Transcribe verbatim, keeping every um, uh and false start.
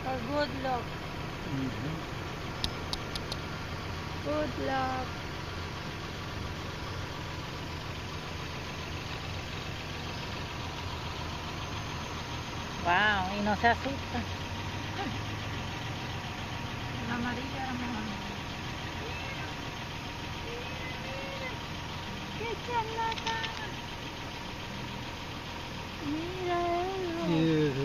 Or good luck. Mhm. Good luck. Wow, y no se asusta. La amarilla era mejor. ¡Qué charlatana! Mira eso. Yeah.